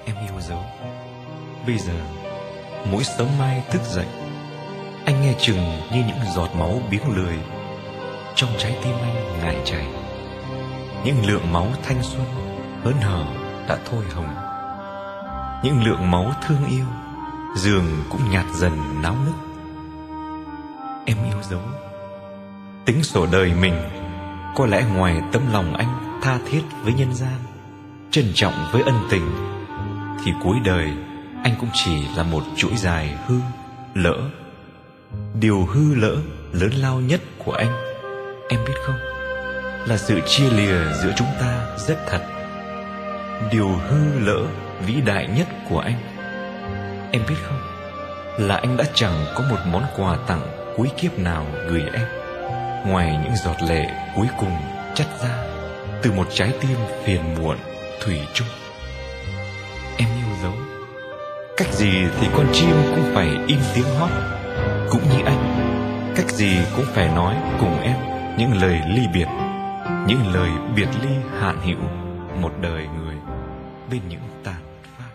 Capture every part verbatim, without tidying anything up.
em yêu dấu. Bây giờ mỗi sớm mai thức dậy, anh nghe chừng như những giọt máu biếng lười trong trái tim anh ngại chảy. Những lượng máu thanh xuân hớn hở đã thôi hồng, những lượng máu thương yêu dường cũng nhạt dần náo nức. Em yêu dấu. Tính sổ đời mình có lẽ ngoài tấm lòng anh tha thiết với nhân gian, trân trọng với ân tình, thì cuối đời anh cũng chỉ là một chuỗi dài hư lỡ. Điều hư lỡ lớn lao nhất của anh, em biết không, là sự chia lìa giữa chúng ta rất thật. Điều hư lỡ vĩ đại nhất của anh, em biết không, là anh đã chẳng có một món quà tặng cuối kiếp nào gửi em, ngoài những giọt lệ cuối cùng chắt ra từ một trái tim phiền muộn thủy chung. Em yêu dấu. Cách gì thì con chim cũng phải im tiếng hót, cũng như anh, cách gì cũng phải nói cùng em những lời ly biệt, những lời biệt ly hạn hữu một đời người bên những tàn phai.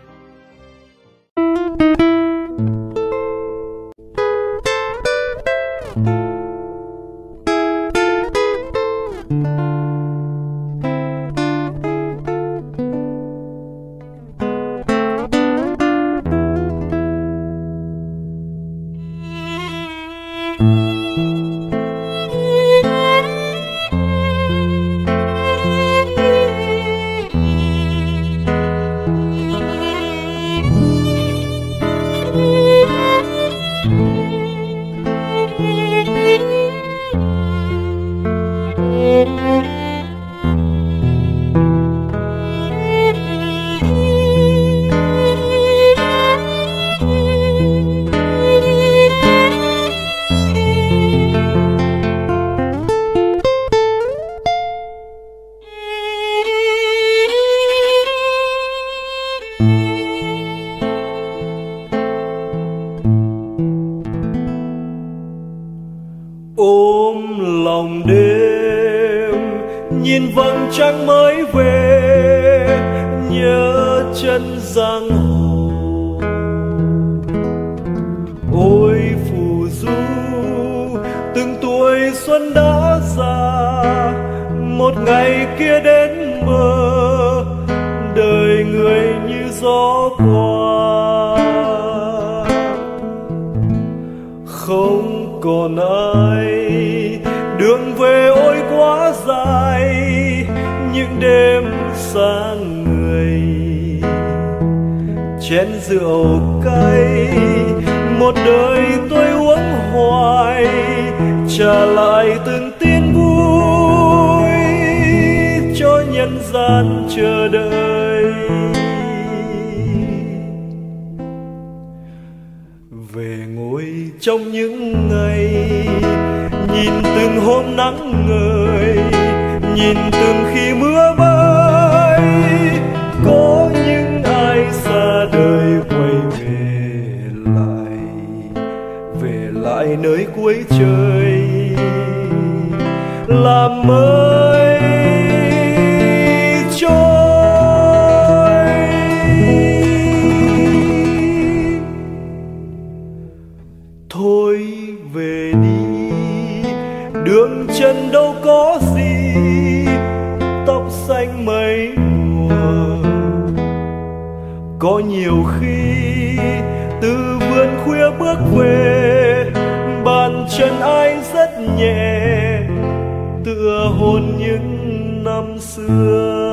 Ôm lòng đêm nhìn vầng trăng mới về, nhớ chân giang hồ. Ôi phù du từng tuổi xuân đã già, một ngày kia đến mơ, đời người như gió qua. Không còn ai, đường về ôi quá dài, những đêm xa người. Chén rượu cay một đời tôi uống hoài, trả lại từng tin vui cho nhân gian chờ đợi. Về ngồi trong những ngày, nhìn từng hôm nắng ngời, nhìn từng khi mưa bơi, có những ai xa đời quay về lại, về lại nơi cuối trời làm mới trôi. Thôi về đi, đường chân đâu có gì, tóc xanh mấy mùa. Có nhiều khi từ vườn khuya bước về, bàn chân ai rất nhẹ, tựa hồn những năm xưa.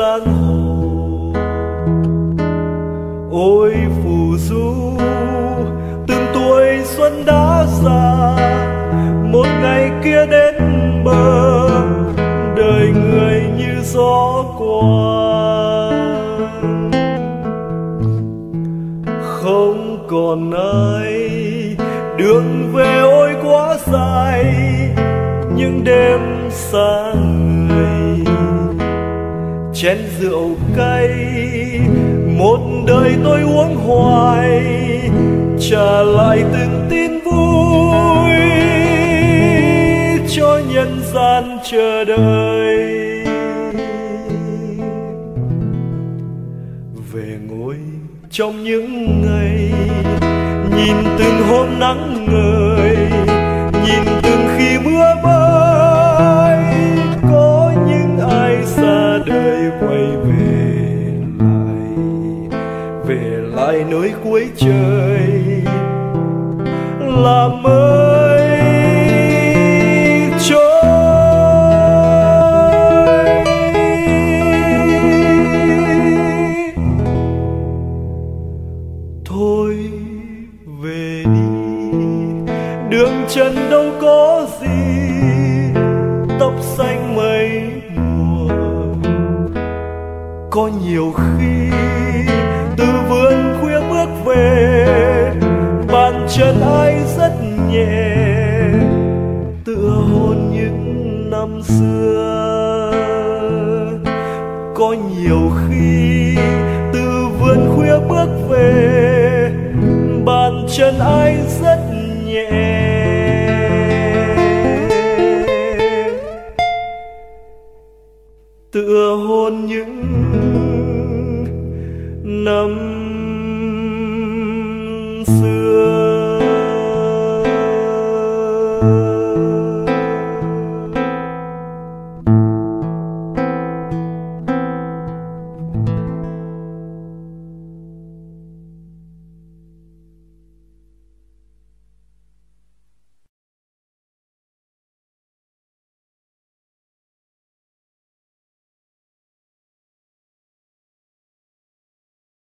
sang hồ. Ôi phù du từng tuổi xuân đã già, một ngày kia đến bờ, đời người như gió qua. Không còn ai, đường về ôi quá dài, những đêm xa người. Chén rượu cay một đời tôi uống hoài, trả lại từng tin vui cho nhân gian chờ đợi. Về ngồi trong những ngày, nhìn từng hôm nắng ngời, nhìn từng khi mưa bơi, có những ai xa đời quay về lại, về lại nơi cuối trời làm ơi trôi. Thôi về đi, đường trần đâu có gì, tóc xanh mấy mùa. Có nhiều khi từ vườn khuya bước về, bàn chân ai rất nhẹ, tựa hôn những năm xưa. Có nhiều khi từ vườn khuya bước về, bàn chân ai rất nhẹ, tựa hôn những năm xưa.